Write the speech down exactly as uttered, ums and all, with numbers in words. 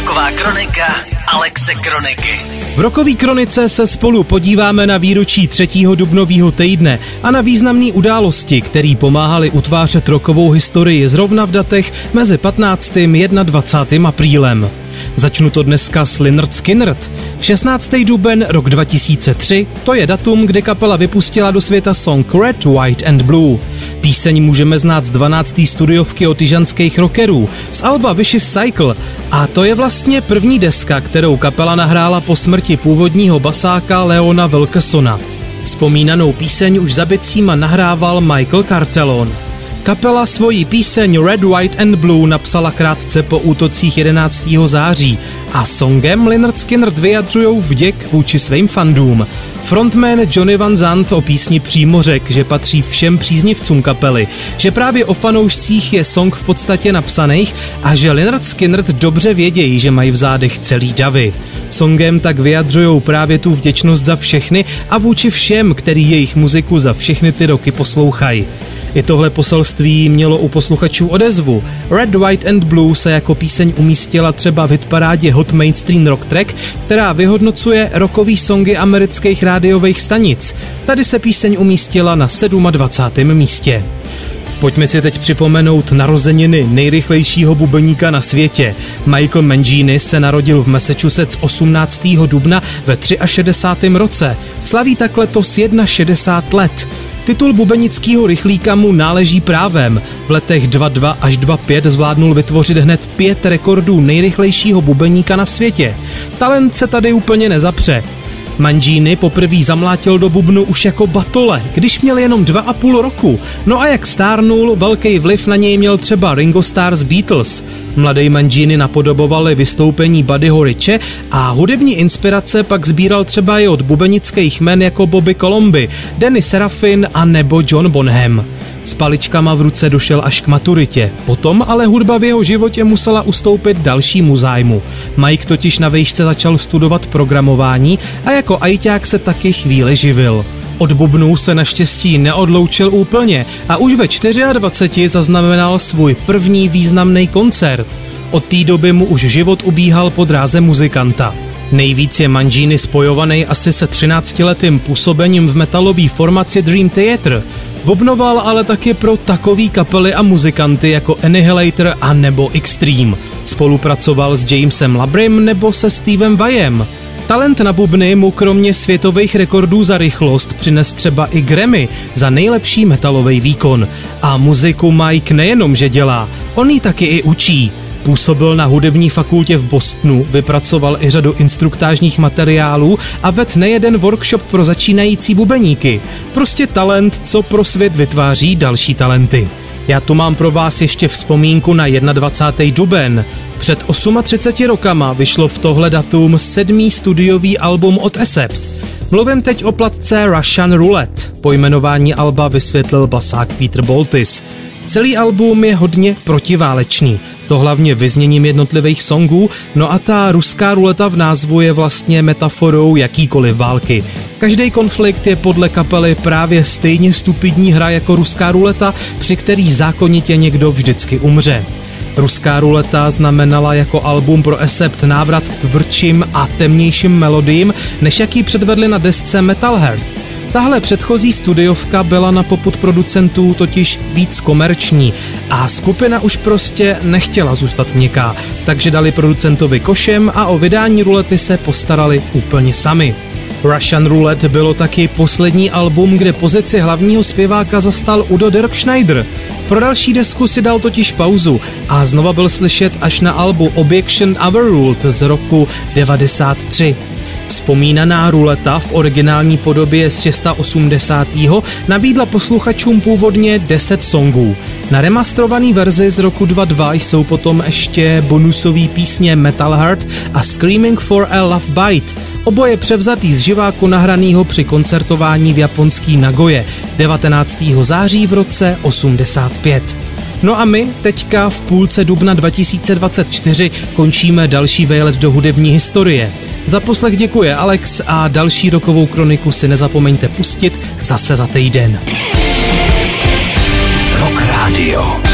Rocková kronika Alexe Kroniky. V Rockové kronice se spolu podíváme na výročí třetího dubnového týdne a na významné události, které pomáhaly utvářet rockovou historii zrovna v datech mezi patnáctým a dvacátým prvním aprílem. Začnu to dneska s Lynyrd Skynyrd. šestnáctý duben rok dva tisíce tři, to je datum, kdy kapela vypustila do světa song Red, White and Blue. Píseň můžeme znát z dvanácté studiovky od jižanských rockerů, z alba Vicious Cycle, a to je vlastně první deska, kterou kapela nahrála po smrti původního basáka Leona Wilkesona. Vzpomínanou píseň už za bicíma nahrával Michael Cartellone. Kapela svoji píseň Red, White and Blue napsala krátce po útocích jedenáctého září a songem Lynyrd Skynyrd vyjadřujou vděk vůči svým fandům. Frontman Johnny Van Zandt o písni přímo řekl, že patří všem příznivcům kapely, že právě o fanoušcích je song v podstatě napsaných a že Lynyrd Skynyrd dobře vědějí, že mají v zádech celý davy. Songem tak vyjadřujou právě tu vděčnost za všechny a vůči všem, který jejich muziku za všechny ty roky poslouchají. I tohle poselství mělo u posluchačů odezvu. Red, White and Blue se jako píseň umístila třeba v hitparádě Hot Mainstream Rock Track, která vyhodnocuje rockový songy amerických rádiových stanic. Tady se píseň umístila na dvacátém sedmém místě. Pojďme si teď připomenout narozeniny nejrychlejšího bubeníka na světě. Michael Mangini se narodil v Massachusetts osmnáctého dubna ve šedesátém třetím roce. Slaví tak letos šedesát jedna let. Titul bubenického rychlíka mu náleží právem. V letech dva dva až dva pět zvládnul vytvořit hned pět rekordů nejrychlejšího bubeníka na světě. Talent se tady úplně nezapře. Mangini poprvé zamlátil do bubnu už jako batole, když měl jenom dva a půl roku. No a jak stárnul, velký vliv na něj měl třeba Ringo Starr z Beatles. Mladý Mangini napodobovali vystoupení Buddyho Riche a hudební inspirace pak sbíral třeba i od bubenických men jako Bobby Colomby, Danny Serafin a nebo John Bonham. S paličkama v ruce došel až k maturitě. Potom ale hudba v jeho životě musela ustoupit dalšímu zájmu. Mike totiž na vejšce začal studovat programování a jako ajťák se taky chvíli živil. Od bubnů se naštěstí neodloučil úplně a už ve dvaceti čtyřech zaznamenal svůj první významný koncert. Od té doby mu už život ubíhal po dráze muzikanta. Nejvíc je Mangini spojovaný asi se třináctiletým působením v metalové formaci Dream Theater. Bubnoval ale taky pro takový kapely a muzikanty jako Annihilator a nebo Extreme. Spolupracoval s Jamesem Labrym nebo se Stevem Vajem. Talent na bubny mu kromě světových rekordů za rychlost přines třeba i Grammy za nejlepší metalový výkon. A muziku Mike nejenom že dělá, on ji taky i učí. Působil na hudební fakultě v Bostonu, vypracoval i řadu instruktážních materiálů a vedl nejeden workshop pro začínající bubeníky. Prostě talent, co pro svět vytváří další talenty. Já tu mám pro vás ještě vzpomínku na dvacátý první duben. Před třiceti osmi rokama vyšlo v tohle datum sedmý studiový album od Accept. Mluvím teď o platce Russian Roulette. Pojmenování alba vysvětlil basák Peter Boltis. Celý album je hodně protiválečný. To hlavně vyzněním jednotlivých songů, no a ta ruská ruleta v názvu je vlastně metaforou jakýkoliv války. Každý konflikt je podle kapely právě stejně stupidní hra jako ruská ruleta, při který zákonitě někdo vždycky umře. Ruská ruleta znamenala jako album pro Accept návrat k tvrdším a temnějším melodiím, než jaký předvedli na desce Metal Heart. Tahle předchozí studiovka byla na popud producentů totiž víc komerční a skupina už prostě nechtěla zůstat měkká, takže dali producentovi košem a o vydání rulety se postarali úplně sami. Russian Roulette bylo taky poslední album, kde pozici hlavního zpěváka zastal Udo Dirkschneider. Pro další desku si dal totiž pauzu a znova byl slyšet až na albu Objection Overruled z roku devadesát tři. Vzpomínaná ruleta v originální podobě z osmdesátého nabídla posluchačům původně deset songů. Na remastrovaný verzi z roku dva dva jsou potom ještě bonusové písně Metal Heart a Screaming for a Love Bite, oboje převzatý z živáku nahranýho při koncertování v japonský Nagoje devatenáctého září v roce osmdesát pět. No a my teďka v půlce dubna dva tisíce dvacet čtyři končíme další výlet do hudební historie. Za poslech děkuje Alex a další rockovou kroniku si nezapomeňte pustit zase za týden. Rock Radio.